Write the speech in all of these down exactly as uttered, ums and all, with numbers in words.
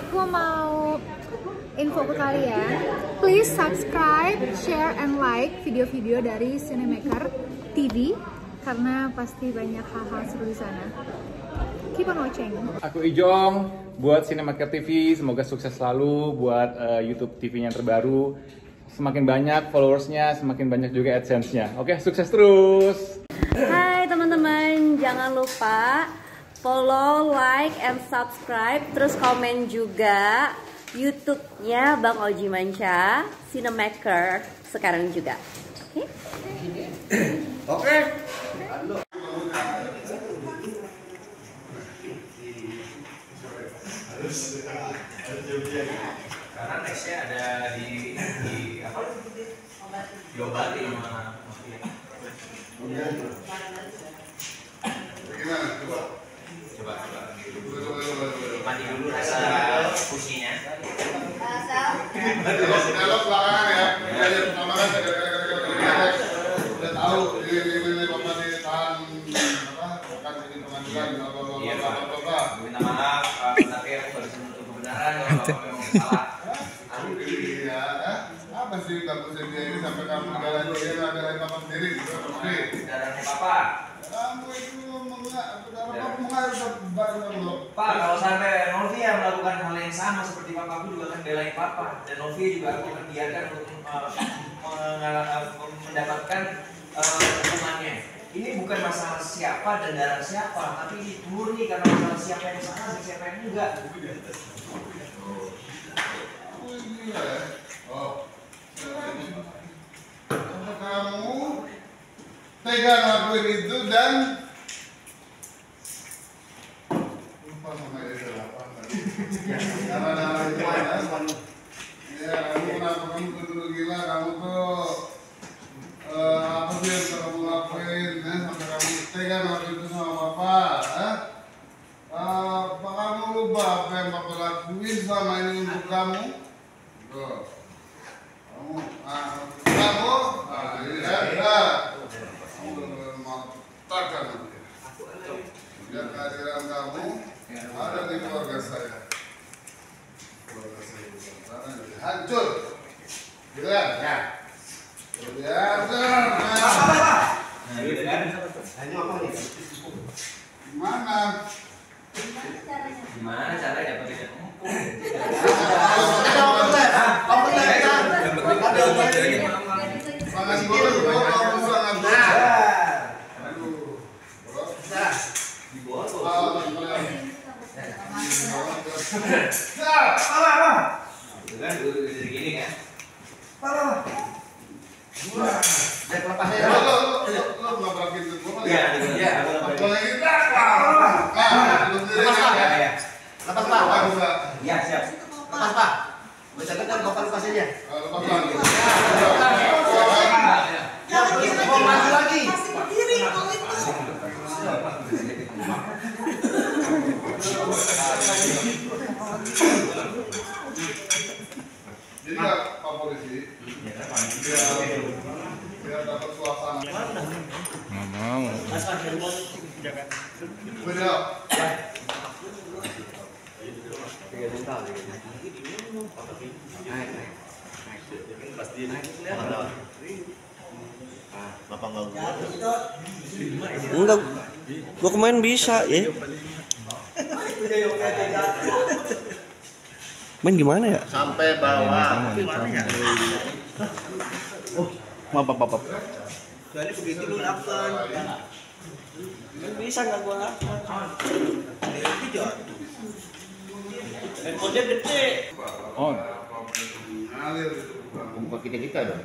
aku mau info ke kalian. Please subscribe, share, and like video-video dari Cinemaker T V karena pasti banyak hal-hal seru di sana. Keep on watching. Aku Ijong buat Cinemaker T V. Semoga sukses selalu buat uh, YouTube T V-nya terbaru. Semakin banyak followersnya, semakin banyak juga AdSense-nya. Oke, sukses terus. Hai teman-teman, jangan lupa follow, like, and subscribe. Terus komen juga YouTube-nya Bang Oji Manca, Cinemaker sekarang juga. Oke? Oke. Karena nextnya ada di di apa? Diombali sama mafia. Gimana? Coba. Coba coba. Coba coba coba. Mati dulu rasa fusinya. Dialog belakangan ya. Jadi pertama kan udah tahu ini ini ini bapak ditahan apa? Bukan ini pengadilan apa apa apa apa. Minta maaf, tapi aku baru menuntut kebenaran kalau memang salah. Iya, apa sih kamu sendiri ini sampai kamu jalan dia ada papa sendiri gitu pasti. Darahnya papa. Kamu itu mengenal, darah kamu mengalir bareng kamu. Pak, kalau sampai Novia melakukan hal yang sama seperti papa, aku juga akan belain papa. Dan Novia juga aku akan biarkan untuk uh, mendapatkan uh, hukumannya. Ini bukan masalah siapa dan darah siapa, tapi ini murni karena masalah siapa yang salah dan siapa yang enggak. Oh, ini ya. Oh. Sampai kamu tega ngelakuin itu dan lupa sama itu apa tadi? Nama-nama itu ada. Ya, kamu kenapa kamu tuh dulu gila, kamu tuh eh, apa sih yang kamu lakuin? Eh, sampai kamu tega ngelakuin itu sama papa, eh? Uh, apa kamu lupa apa yang papa lakuin selama ini untuk kamu? Tuh. Kamu, ah, kamu, ah, ini ya, ya. Kamu benar-benar mengatakan nanti. Lihat kehadiran kamu ada di keluarga saya. Keluarga saya bukan sana jadi hancur. Gitu kan? Ya. Biasa. Nah, gitu kan? Hanya apa nih? Gimana? Gimana caranya pakai jamu? Makan boleh, kamu sangat Lepas pak, Iya siap. lepas pak. Baca kan bapak lepas aja. lepas lagi. Mau maju lagi. Jadi nggak Pak Polisi, biar biar dapat suasana. Nggak mau. Beda. Bapak nggak enggak, gua kemarin bisa ya. Main gimana ya? Sampai bawah. Oh, maaf maaf maaf. Jadi begitu lu lakukan. Bisa nggak gua lakukan? Itu jatuh. Handphone gede. Oh, Bukan kita kita dong.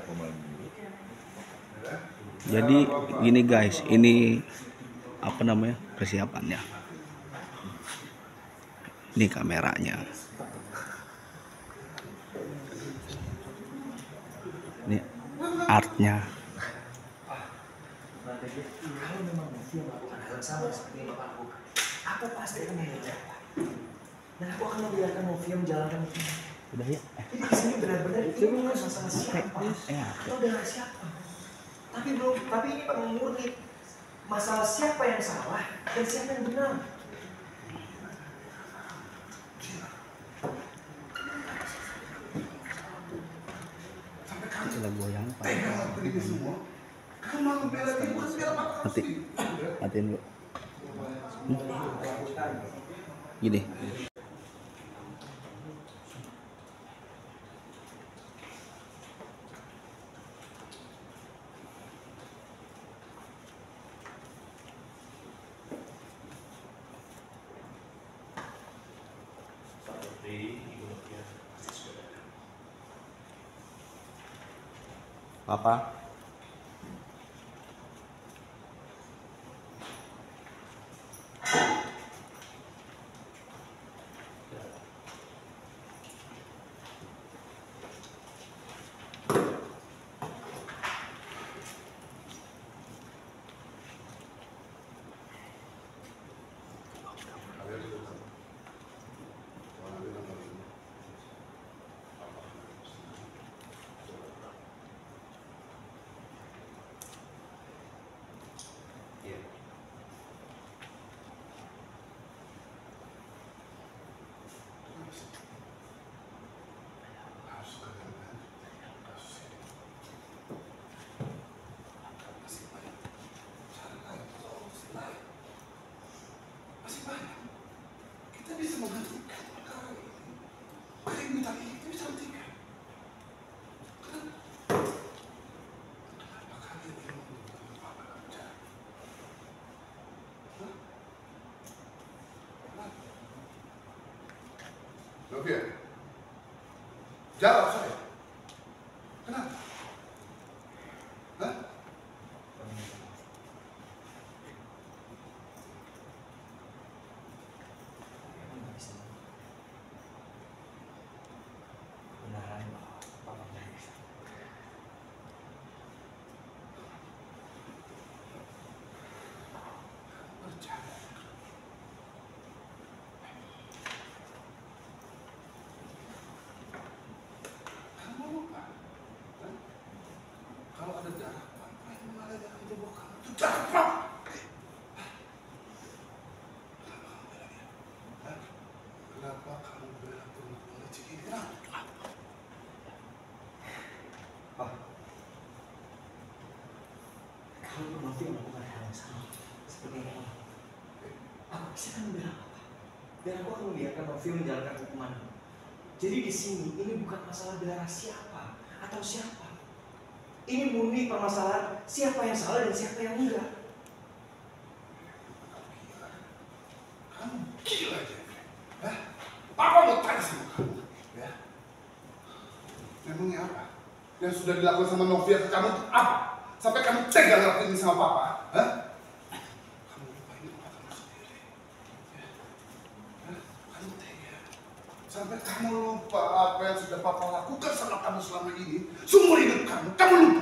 Jadi gini guys, ini apa namanya persiapannya. Ini kameranya. Ini artnya. Kalau memang Novia melakukan hal yang sama seperti yang Bapak lakukan, aku pasti akan mengerjakan. Dan aku akan membiarkan Novia menjalankan itu. Udah ya. Jadi di sini benar-benar ini bukan masalah siapa atau darah siapa. Tapi belum, tapi ini murni masalah siapa yang salah dan siapa yang benar. ini semua. Kamu malah bela dia, bukan bela papa kamu Mati. sendiri. Matiin dulu. Gini. Apa? Novia, jawab saya. Kenapa? Hah? Beneran papa nggak bisa. Kalau ada darah, apa yang mengalir dari tubuh kamu? Itu darah papa. Kenapa kamu bela perempuan licik ini? Kenapa? Pak, kalau Novi melakukan hal yang sama seperti ini, aku bisa kan membela apa? Dan aku akan membiarkan Novi menjalankan hukuman. Jadi di sini ini bukan masalah darah siapa atau siapa. Ini murni permasalahan siapa yang salah dan siapa yang enggak. Kamu gila aja. Hah? Papa mau tanya sama kamu. Ya? Memangnya apa? Yang sudah dilakukan sama Novia ke kamu itu apa? Sampai kamu tega ngelakuin ini sama papa? Hah? Kamu lupa ini papa kamu sendiri. Ya? Hah? Kamu tega. Sampai kamu lupa apa yang sudah papa lakukan sama kamu selama ini. Seumur hidup kamu, kamu lupa.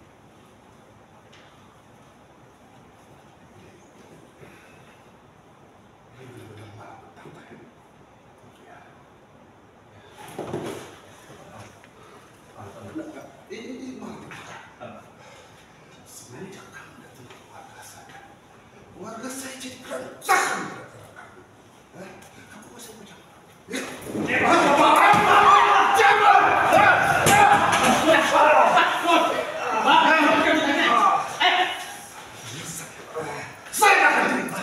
Ini benar-benar malah betapa ya. Ini, ini malah betapa. Semenjak kamu datang ke keluarga saya, keluarga saya jadi berantakan gara-gara kamu. Hah? Kamu masih mau jawab? Ya. Saya akan terima.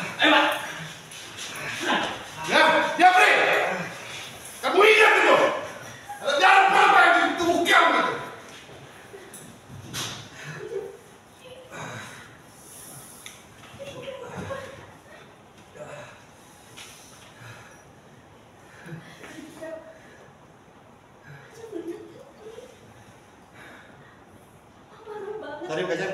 Ya, ya Pri. Kamu ingat itu? Ada darah papa yang di tubuh kamu itu. Sorry, Gajar.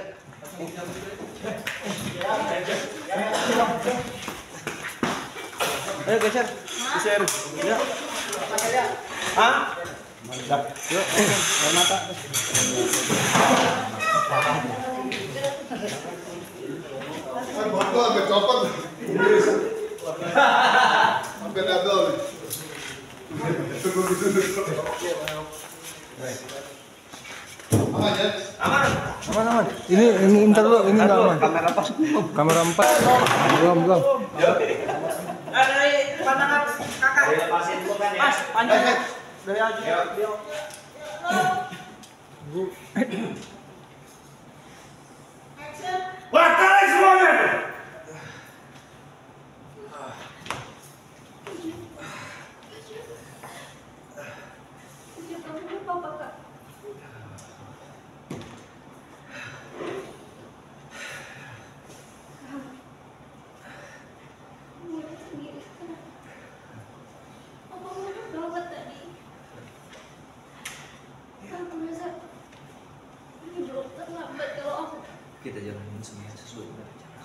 Ayo geser. Geser. Ya. Hah? Mantap. Yuk, ayo mata. Kan botol sampai copot. Sampai dadol. Tunggu dulu. Aman ya? Aman. Aman aman. Ini ini ntar dulu, ini nggak aman. Kamera apa? Kamera empat. Belum belum. Nah, dari pandangan kakak. Lepasin dulu kan ya. Mas, panjang. Dari aja. Wah, tarik semuanya. Kita jalanin semuanya sesuai dengan rencana.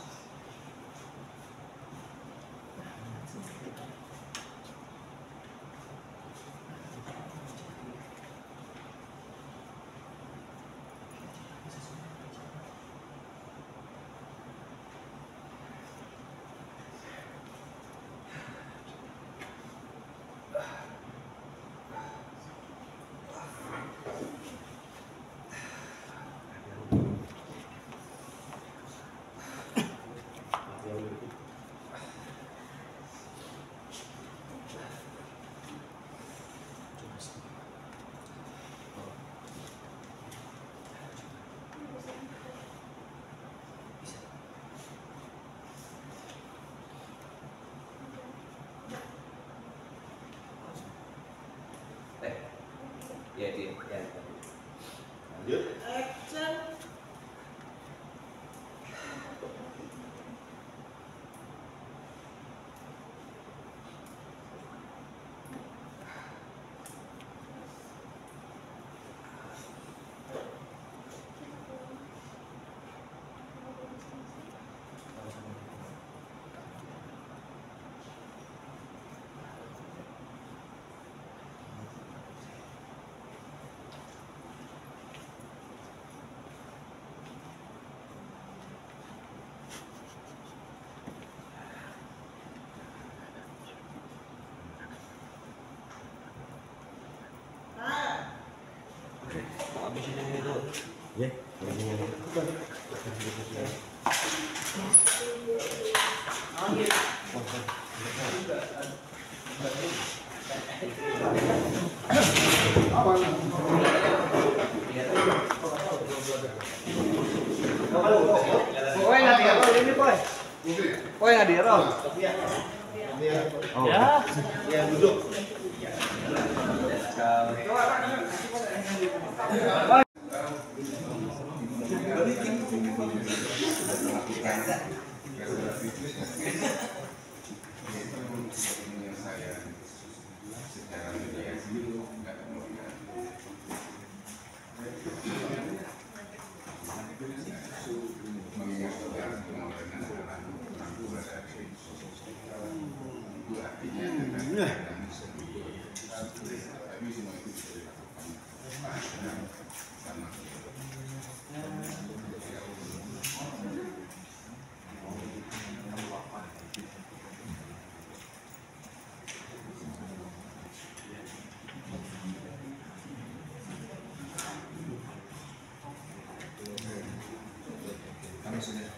Ya, dia, ya. Lanjut. Action. Ya. Poin nggak dia? Poin ini poin. Poin nggak dia? Roh. Ya. Ya duduk. Kami sudah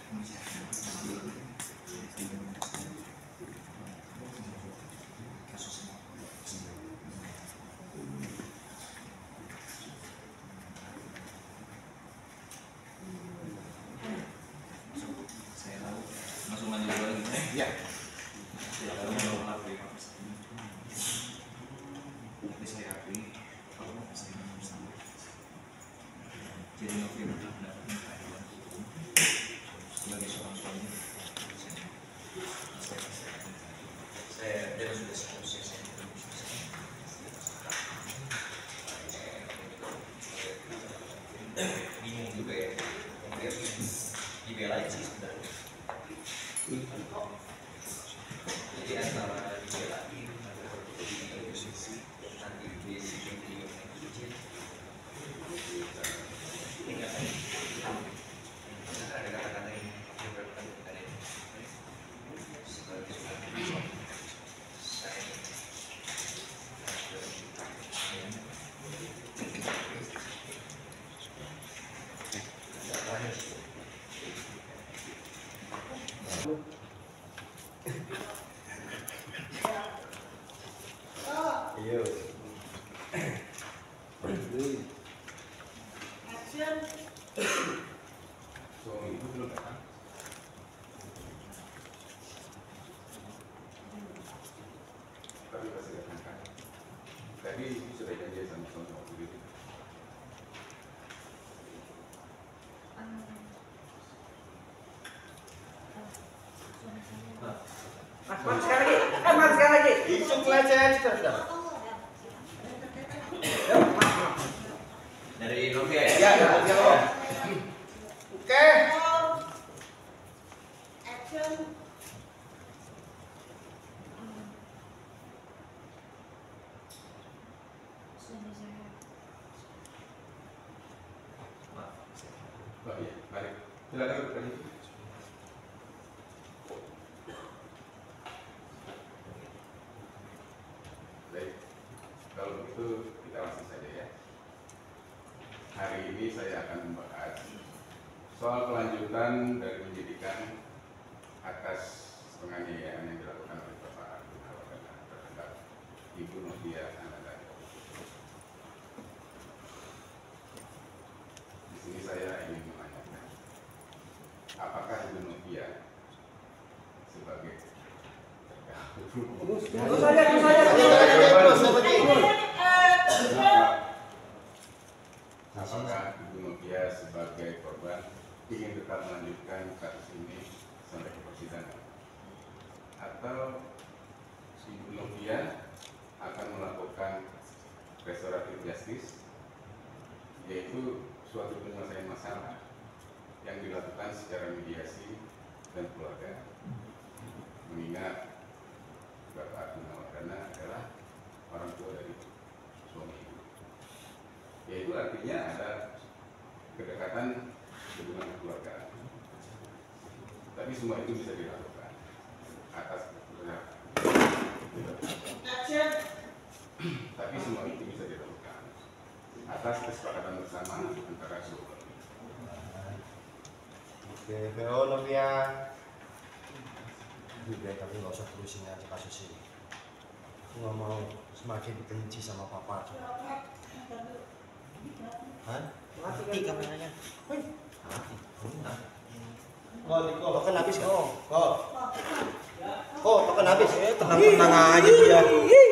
bingung juga ya, dia dibelain sih sebenarnya. Jadi antara dibelain nanti di video ada kata-kata ini sebagai Ayo. Action. So, itu belum Jadi sudah janji sama suami waktu itu. Mas, mas sekali lagi. Eh, mas sekali lagi. Itu pelecehan sudah sudah. Dari Novia ya? Ya, ya, ya. Oke. Action. Suami saya. Oh iya, mari. Silakan bertanya. Baik, kalau begitu kita langsung saja ya. Hari ini saya akan membahas soal kelanjutan dari penyidikan atas penganiayaan yang dilakukan oleh Bapak Argun Awardana terhadap Ibu Novia Anandani. Di sini saya ingin menanyakan, apakah Ibu Novia sebagai Terus saja, terus saja. apakah Ibu Novia sebagai korban ingin tetap melanjutkan kasus ini sampai ke persidangan, atau Ibu Novia akan melakukan restoratif justice, yaitu suatu penyelesaian masalah yang dilakukan secara mediasi dan keluarga, mengingat Bapak Argun Awardana adalah orang tua dari suami ibu. Yaitu artinya ada kedekatan hubungan keluarga. Tapi semua itu bisa dilakukan atas tapi semua itu bisa dilakukan atas kesepakatan bersama antara kedua. Oke, B O Novia. Udah, tapi nggak usah terusin aja kasus ini. Aku nggak mau semakin dibenci sama papa. Hah? Mati kameranya. Mati. Kok, kok, token habis kok. Kok. Kok, token habis. Eh, tenang-tenang aja dia.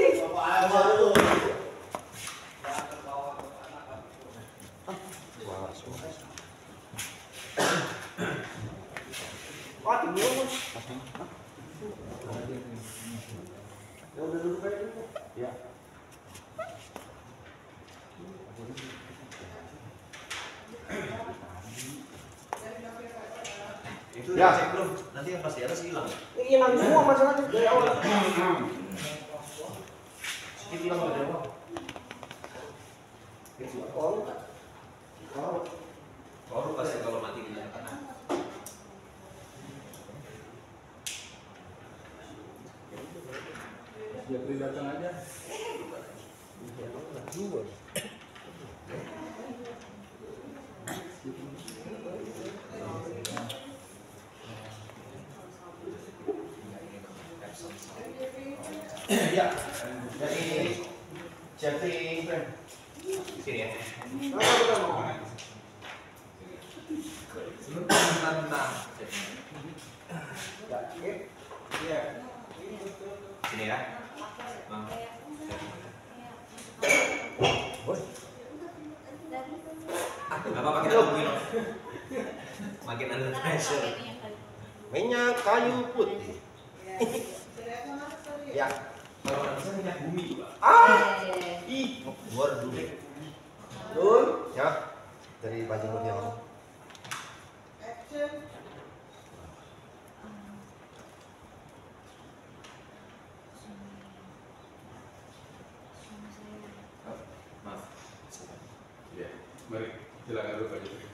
Mati dulu, Mas. Ya udah duduk aja dulu. Ya. Itu Ya. cek belum? Nanti yang pasti atas hilang. Ini hilang semua masalahnya dari awal. Sedikit hilang dari awal. Oh, oh. Baru pasti kalau mati di tengah. Jepri datang aja. Dua. Ya, dari Jeffrey friend. Sini ya. Tentang. Ya, oke. Iya. Sini ya. Bang. Gak apa-apa kita tungguin. Makin under pressure. Minyak kayu putih. Ya. Kalau nggak bisa minyak bumi juga. Ah. Ih, keluar dulu. Dul, ya. Dari Pak Jenggot yang Maaf. Ya, mari silakan dulu Pak Jepri.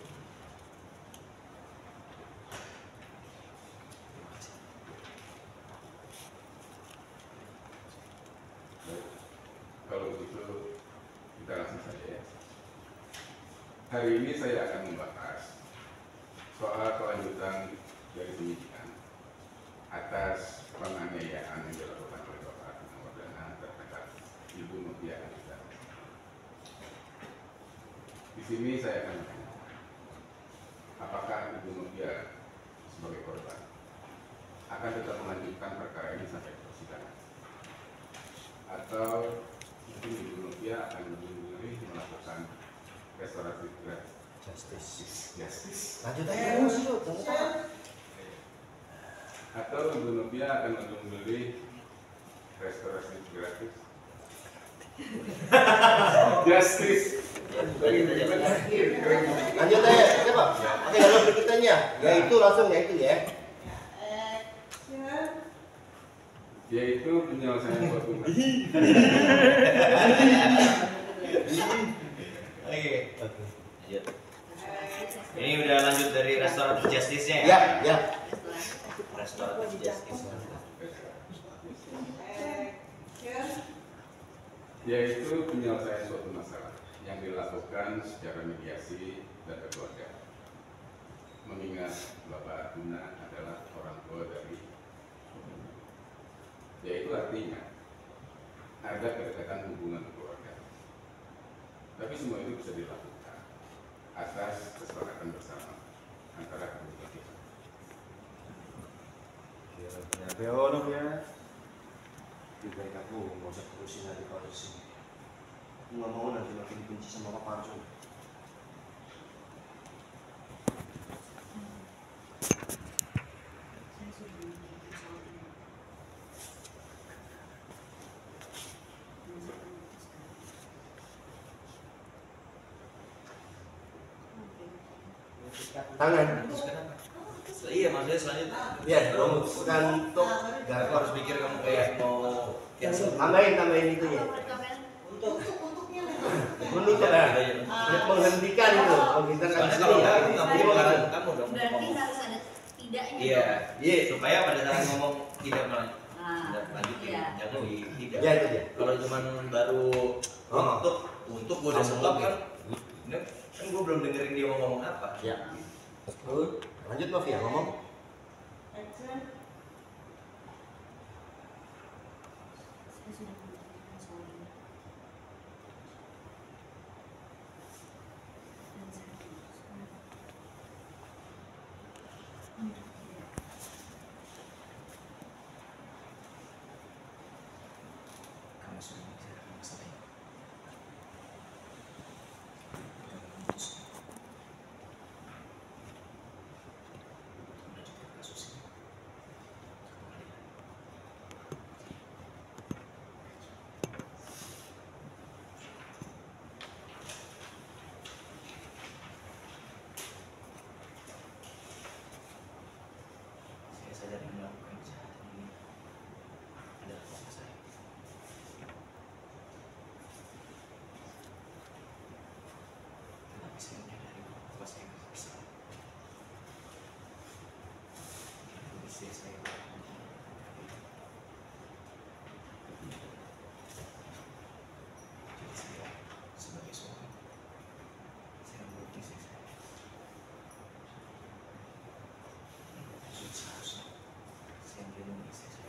Baik. Kalau begitu kita langsung saja ya. Hari ini saya akan membahas soal kelanjutan dari penyidikan atas penganiayaan yang dilakukan oleh Bapak Argun Awardana terhadap Ibu Novia Anandani. Di sini saya akan bertanya, apakah Ibu Novia sebagai korban akan tetap melanjutkan perkara ini sampai ke persidangan, atau mungkin Ibu Novia Lanjut aja terus, yuk, jangan ketawa. Atau Ibu Novia akan membeli restorasi gratis. Justice. Lanjut aja, coba. Oke, kalau berikutnya, yaitu langsung yaitu ya. Yaitu penyelesaian suatu masalah. Oke. Lanjut. Ini udah lanjut dari restoratif justice-nya ya? Ya, ya. Restoratif justice. Yaitu penyelesaian suatu masalah yang dilakukan secara mediasi dan keluarga. Mengingat Bapak Arjuna adalah orang tua dari suaminya. Yaitu artinya ada kedekatan hubungan keluarga. Tapi semua itu bisa dilakukan atas kesepakatan bersama antara kedua pihak. Ya, beonok ya. Lebih baik aku nggak usah terusin lagi kalau di sini. Aku nggak mau nanti makin dibenci sama Pak Parjo. Tangan. Iya, maksudnya selanjutnya. Iya, rumuskan untuk Aku harus pikir kamu kayak mau cancel. tambahin tambahin itu ya. Menutup ya. Menghentikan itu. Kalau kita kan Soalnya kalau ya. nggak, nggak mungkin bakalan kamu dong Berarti ngomong. harus ada tidaknya. Iya, iya. Supaya pada saat ngomong tidak Ah, tidak lanjutin, iya. jangan di tidak. Ya itu dia. Kalau cuma baru Oh. untuk untuk gue udah stop kan, ini kan gue belum dengerin dia mau ngomong apa. Ya. Lanjut Novia ngomong. Saya sudah memikirkan soal ini. Dan saya memutuskan untuk tidak. Kamu sudah membicarakan masalah ini. Sudah memutuskan melanjutkan kasus ini. Saya sadar melakukan kejahatan ini adalah fokus saya. Tetapi saya menyadari bahwa saya tidak bersalah. Kondisi saya jadi saya sebagai suami, saya meluk istri saya. Sudah seharusnya saya melindungi istri saya.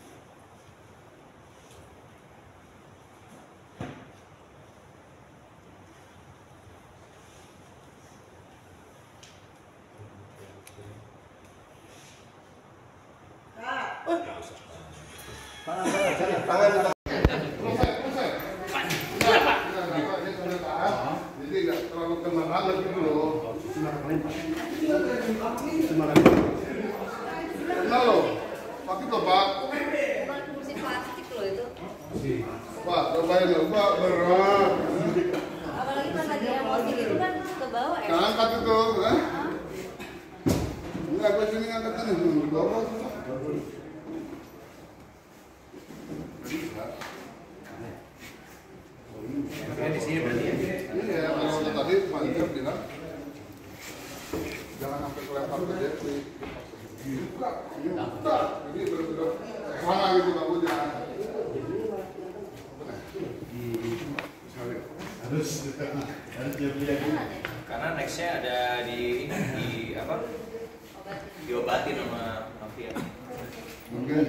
Tangan tangan. Jadi nggak terlalu kena banget gitu loh. Kenal loh. Pakai tuh Pak. Bukan kursi plastik loh itu. Pak, cobain loh Pak, berat. Apalagi pas lagi emosi gitu kan ke bawah ya. Nah, angkat itu, kan? Enggak, gue sini angkat ini, di bawah. Di sini berarti ya. Iya, kalau tadi Pak Ijab bilang jangan sampai kelempar ke Jeffrey. Buka, buka. Ini benar-benar salah gitu rambutnya. Harus harus Jeffrey lagi. Karena nextnya ada di ini di apa? Diobatin sama Novia. Mungkin.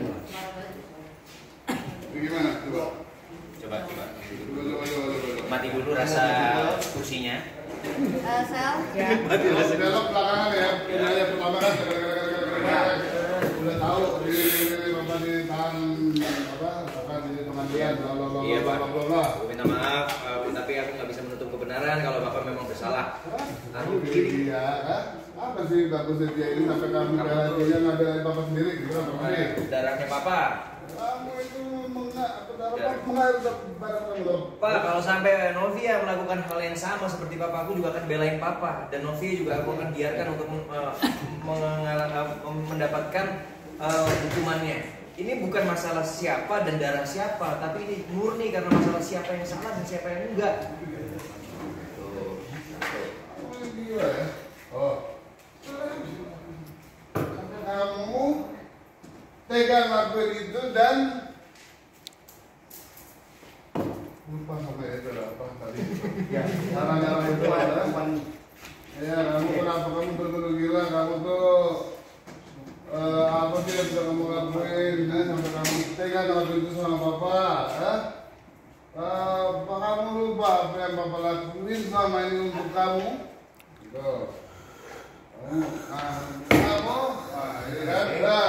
Ini gimana? Coba. Coba coba. Coba, coba, coba, coba. Mati dulu rasa kursinya. Eh, Sel. Mati dulu. Belok belakangan ya. Ini aja pertama kan. Udah tahu di bapak di tangan apa? Bapak di pengadilan. Iya Pak. Bla bla bla. Aku minta maaf, eh, tapi aku nggak bisa menutup kebenaran kalau Bapak memang bersalah. Aku begini ya, kan? Apa apa sih bagusnya dia ini sampai kamu bela dia nggak belain papa sendiri gitu apa sih? Darahnya papa. Kamu itu menga apa darah mengalir darah kamu loh. Pak, kalau sampai Novia melakukan hal yang sama seperti papa, aku juga akan belain papa. Dan Novia juga aku akan biarkan untuk uh, mengal- uh, mendapatkan uh, hukumannya. Ini bukan masalah siapa dan darah siapa, tapi ini murni karena masalah siapa yang salah dan siapa yang enggak. Oh, gila ya. Oh. Kamu tega ngelakuin itu dan lupa sampai itu apa tadi? Ya, cara-cara itu adalah ya kamu kenapa kamu betul-betul gila, kamu tuh Uh, apa sih yang bisa kamu lakuin ya, sampai kamu tega ngelakuin itu sama papa ya? Uh, apa kamu lupa apa yang papa lakuin selama ini untuk kamu gitu. Kamu, nah, kamu nah, ini kan udah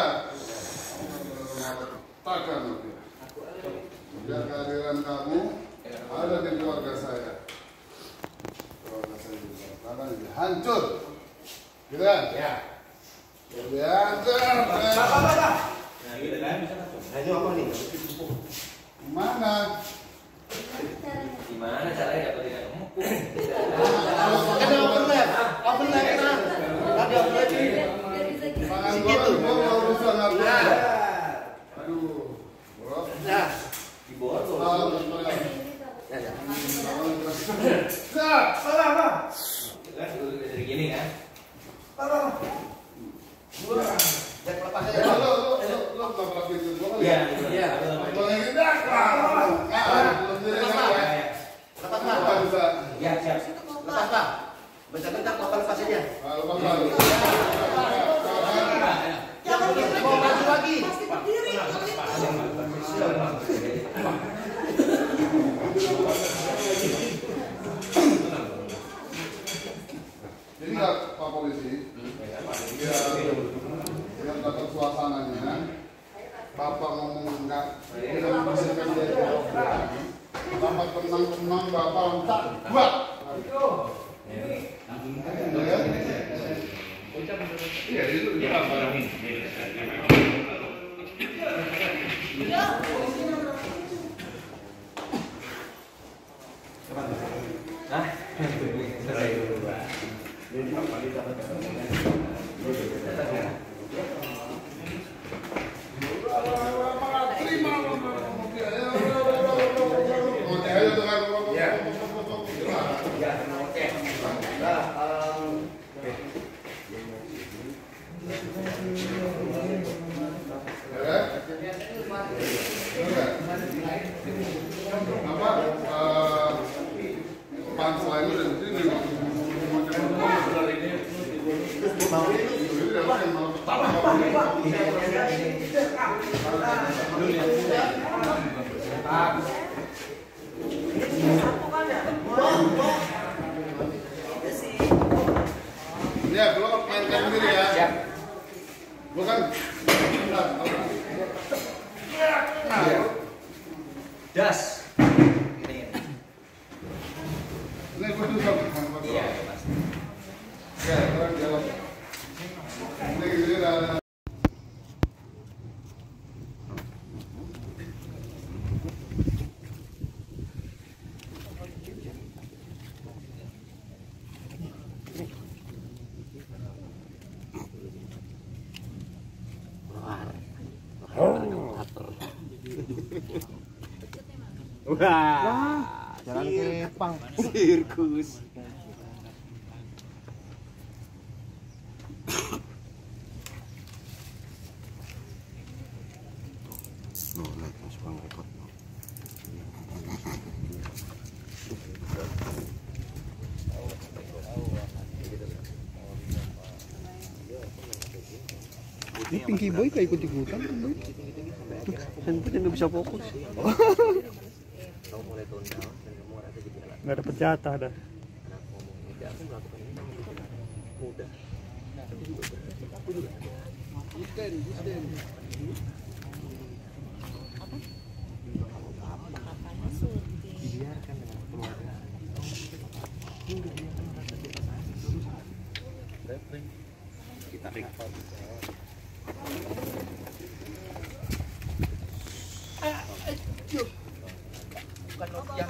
takkan nanti sejak kehadiran kamu ada di keluarga saya, keluarga saya juga karena ini hancur gitu kan ya. Ya, nah, gitu kan? Nah, ini apa nih? Mana? Gimana caranya dapetin kamu? Ada open lab, open lab kan? Ada open lab ini. Tangan gua kan gua mau urusan apa? Aduh, bro. Nah, Di bawah tuh. ya ya. Nah, Salah apa? Kan dari gini kan? Salah. Ya lepas aja. lo lo lo lo nggak pernah pinjam gua kan? Iya, Iya. Lo yang ini dah, nah, lo sendiri Lepas kan? Pak. Lepas Pak. Nggak bisa. Ya, siap. Lepas Pak. Bentar-bentar Bapak lepas aja. Ah, lepas lagi. Jangan kita mau maju lagi. Jadi nggak Pak Polisi? Ya, yang dapat suasananya. Bapak ngomong enggak, kita membersihkan dia dari obrolan. Bapak tenang-tenang, Bapak loncat, buat. Iya, itu kita barang ini. Hah? Ya, belum main-main sendiri ya. Siap. Bukan. Das. Ini gue tuh sama. Iya, pasti. Ya, orang jalan. Ini gitu ya. Wah, jalan kepang. Sirkus. No, lihat masuk bang rekod. Ini Pinky Boy kayak ikut-ikutan kan Boy? Handphone nggak bisa fokus. Kamu mulai tone down dan kamu merasa gejala. Nggak ada jatah dah. Anak ngomong tidak aku melakukan ini mudah. Tapi juga aku juga ada. Isten, isten. Apa? Dibiarkan dengan keluarga. Ini dibiarkan merasa dewasa. pabrik. Bukan Novia.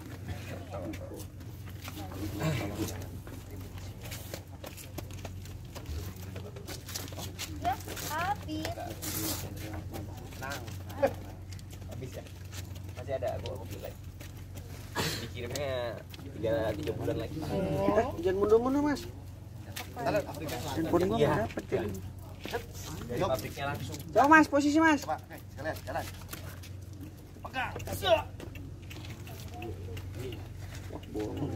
Ya, habis. Tenang. Habis ya? Masih ada, aku aku beli lagi. Dikirimnya tiga tiga bulan lagi. Oh. Jangan mundur-mundur mas. Handphone gua nggak dapet jadi. Dari pabriknya langsung. Coba mas, posisi mas. Coba, sekalian, jalan. Pegang. Wah, bohong.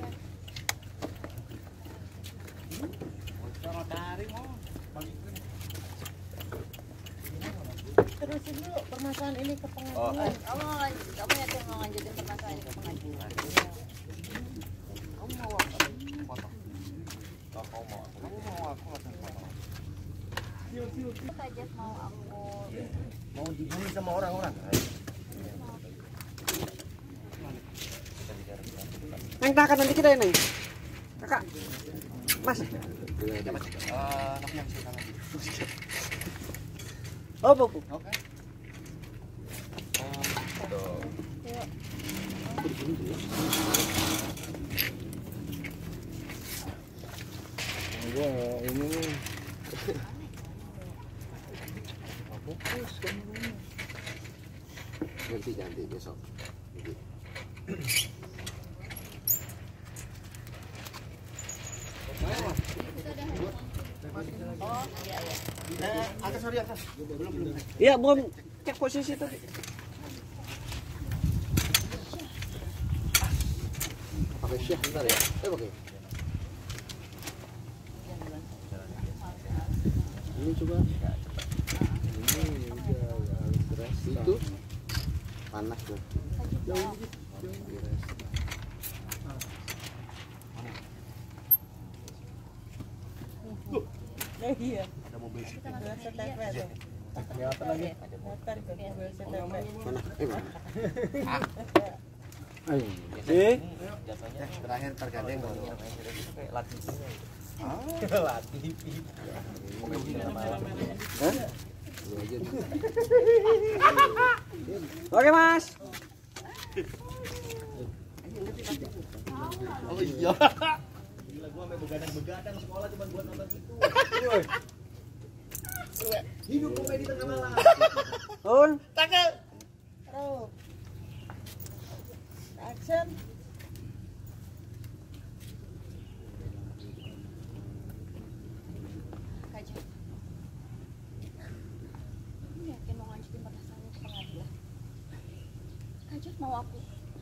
Terusin dulu permasalahan ini ke pengadilan. Oh. Kamu mau lanjut, kamu yakin mau lanjutin permasalahan ini ke pengadilan? Kamu mau apa? Foto. Kamu mau aku? Kamu mau aku langsung foto. Saja mau aku. Mau dibully sama orang-orang. Neng, kakak nanti kita ya neng. Kakak, mas. Uh, Oh, bu. Oke. Okay. Gua ini nih. Fokus kamu. Nanti ganti besok. Oh, iya iya. Eh, atas sorry atas. Belum belum. Iya, belum cek posisi tadi. Pakai syah bentar ya. Eh, pakai. Ini coba. Ini udah keras. Itu panas tuh. Jauh dikit. Eh, iya. Ada mobil sih. Ada apa lagi? Ada motor ke mobil sedan. Mana? Eh, mana? Ayo. Eh, jatuhnya terakhir tergandeng baru. Kayak Latifi. Ah, Latifi. Hah? Oke, Mas. Oh iya. Gila, gua sampai begadang-begadang sekolah cuma buat nonton itu. Hidup komedi tengah malam. On. Takel. Roll. Action. Kaju. Kamu yakin mau lanjutin permasalahan ke pengadilan? Kaju mau aku.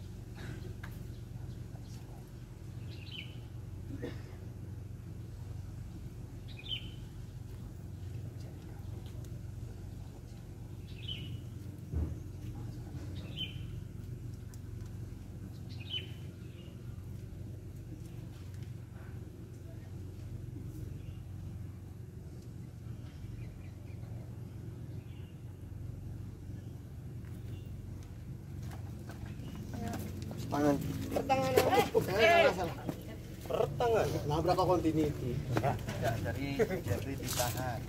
Tangan. Pertangan. Eh, salah. Pertangan. Nabrak kok continuity. Enggak, dari Jeffrey ditahan.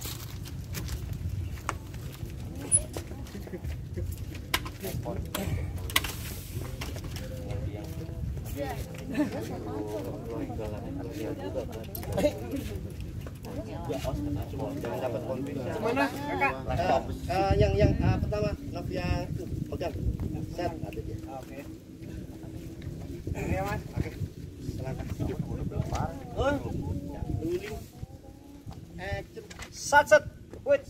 Jangan dapat konflik. Mana kakak? Uh, yang yang uh, pertama Novia itu pegang. Set ada dia. Oke. Oke mas. Oke. Silakan. Oh. Ruling. Action. Sat set. Wait.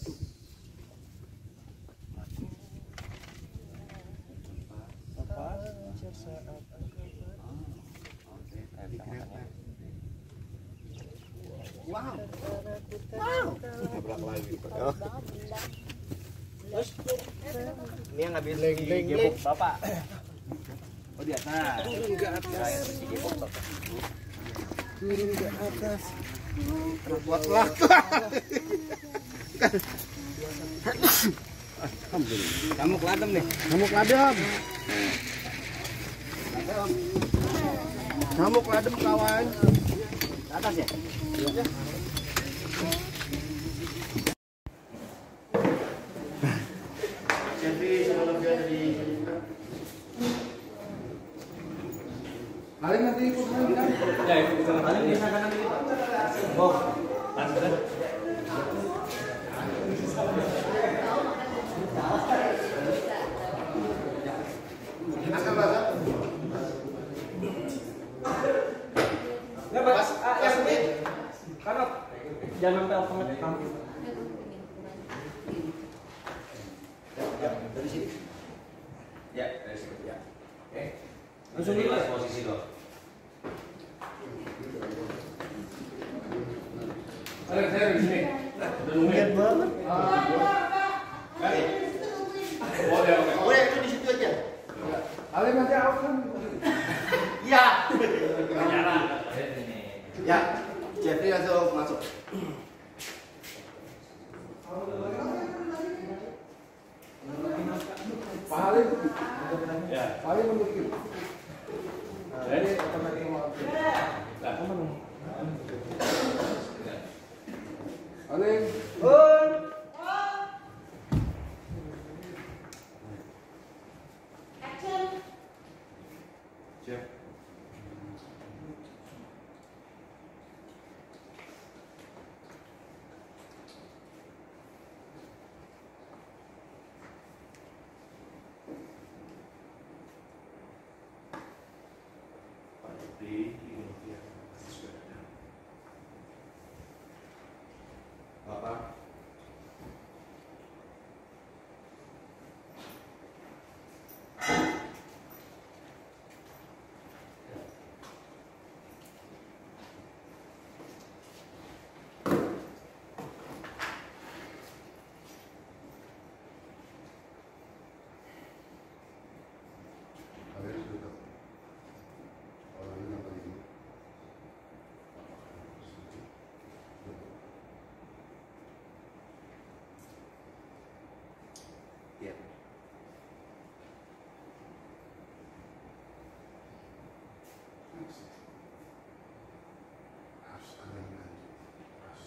Wow. Wow. Nabrak lagi. Terus ini yang habis gebok Bapak. Oh di atas. Turun ke atas. Gebok Bapak. Turun ke atas. Buat laka. Kamu ladem nih. Kamu ladem. Kamu ladem kawan. Ke atas ya? Iya. Alim nanti ikut main kan? Ya, ikut sana. Alim di sana nanti. Oh, lanjut. Asal bahasa. Ya, Mas. Ah, ya, sedikit. Karena jangan telepon kamu. Ya, dari sini. Ya, dari sini. Ya. Oke. Langsung di dulu. posisi lo. Ayo, saya di sini. Lihat banget. Boleh, oke. Boleh itu di situ aja. Alim nanti out kan? Iya. Penjara. Ya, Jeffrey langsung masuk. Pak Alim. Ya. Pak Alim mendukung. Jadi, nah, Alim. Siap. Bapak. Alim sudah. Orang ini apa ini? Ya. Harus ada yang lanjut. Harus.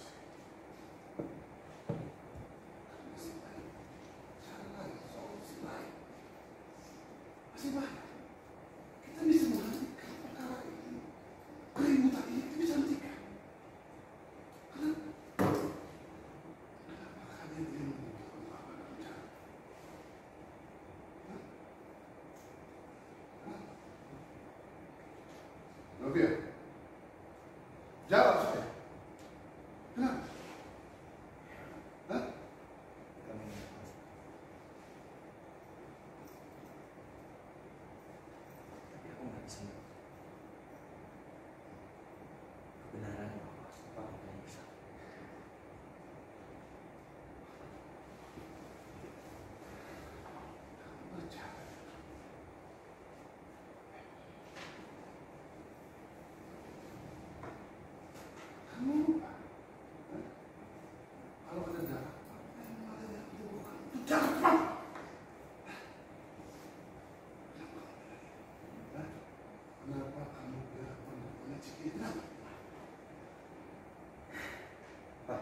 Masih baik. Jalan solusi lain. Masih banyak. Kita bisa menghentikan perkara ini. Keributan ini kita bisa hentikan. Kenapa? Kenapa kalian ingin membuat apa bicara? Novia, jawab saya. Kenapa? Hah? Tapi aku nggak bisa. Kebenaran Pak nggak bisa. Berbicara. Kamu lupa? Hah? Kalau ada darah, memang ada yang ditemukan. Itu darah Pak. Hah? Kenapa kamu bilang penelitian segini? Kenapa? Pak,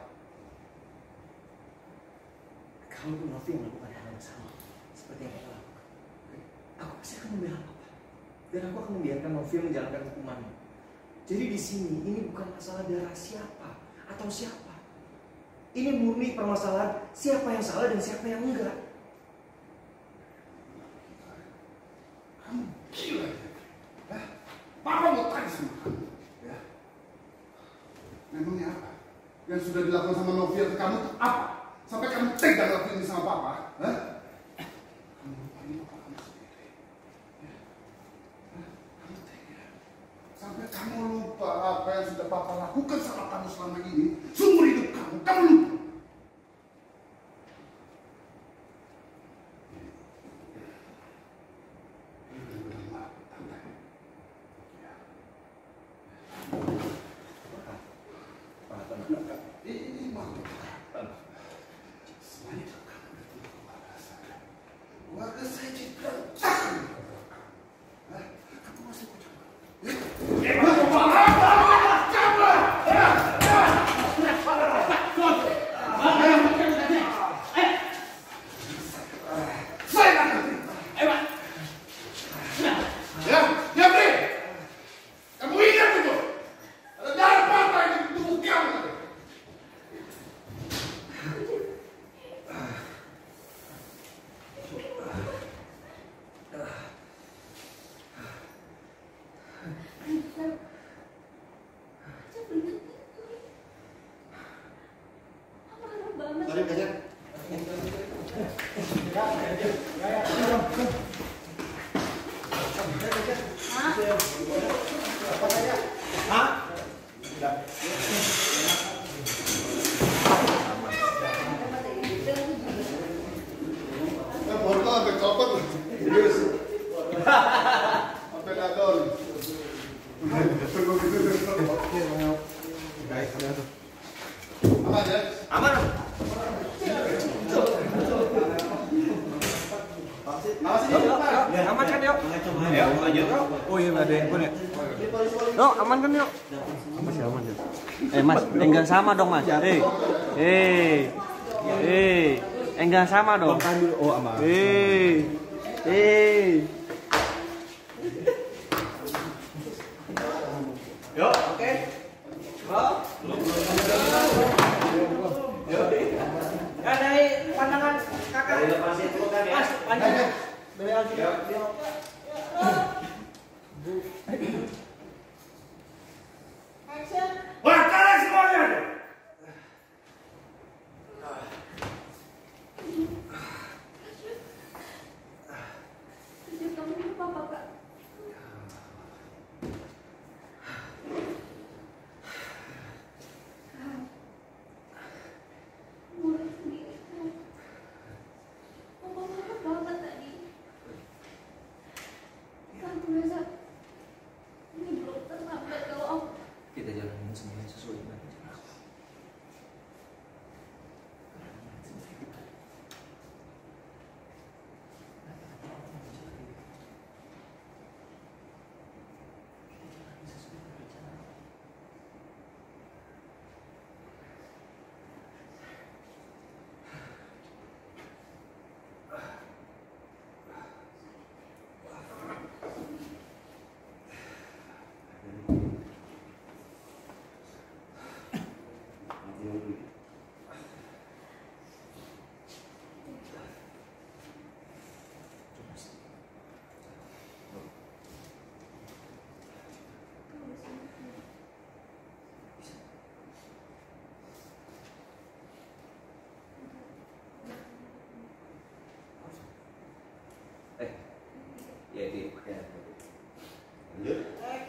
kalau pun Novi yang melakukan hal yang sama seperti yang kita lakukan, aku pasti akan membela Papa. Dan aku akan membiarkan Novi menjalankan hukumannya. Jadi di sini ini bukan masalah darah siapa atau siapa. Ini murni permasalahan siapa yang salah dan siapa yang enggak. Kamu gila ya? Hah? Papa mau tanya sama kamu. Ya. Memangnya apa? Yang sudah dilakukan sama Novia ke kamu itu apa? Sampai kamu tega ngelakuin ini sama Papa? Hah? Kamu lupain Papa kamu sendiri. Ya. Hah? Kamu tega. Sampai kamu lupa apa yang sudah Papa lakukan sama kamu selama ini. Seumur hidup kamu, kamu lupa. Ini mau semuanya kamu keluarga saya. Keluarga saya jadi berantakan. Hah? Kamu masih mau coba? Ya? Aman. Aman kan yuk? Ayo lanjut. Oh iya ada handphone ya. Yuk aman kan yuk? Masih aman ya. Eh mas, enggak sama dong mas. Eh, eh, eh, enggak sama dong. Oh aman. Eh, eh. Yuk, oke. Oh. Yuk. Ya dari pandangan kakak. Lepasin dulu kan ya. Mas, panjang. Dari Aldi. Wah, kalian semuanya. Kita jalanin semuanya sesuai dengan rencana. Eh, ya di pakai lanjut.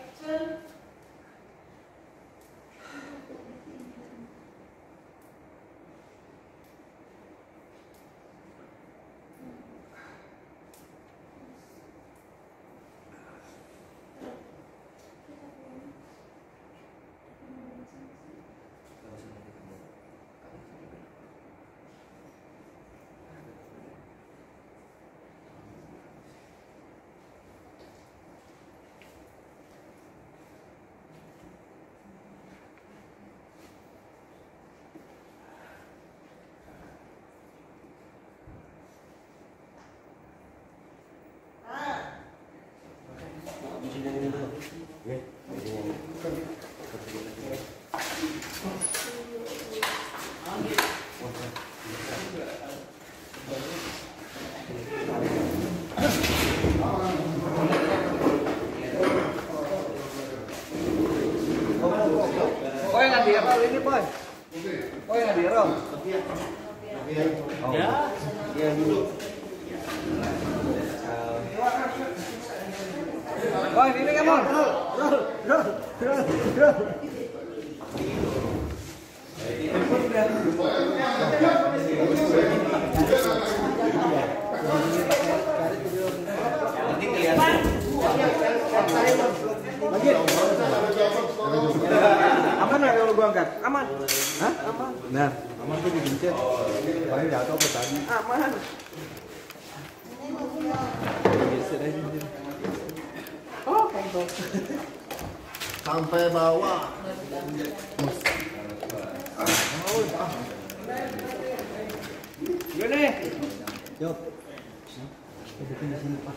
Boy nggak di apa ini boy? Boy nggak di rom? Ya. Ya dulu. Boy ini kamu. Roll, roll, roll, roll. Nanti kelihatan. Aman nggak kalau gua angkat? Aman. Hah? Aman. Nah, aman tuh digencet. Paling jatuh ke tadi. Aman. Geser aja. Oh, kantong. Sampai bawah. Gini. Yuk. Di sini, Pak.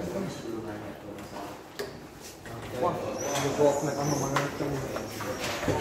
Wah, ada kok, mereka memanggil.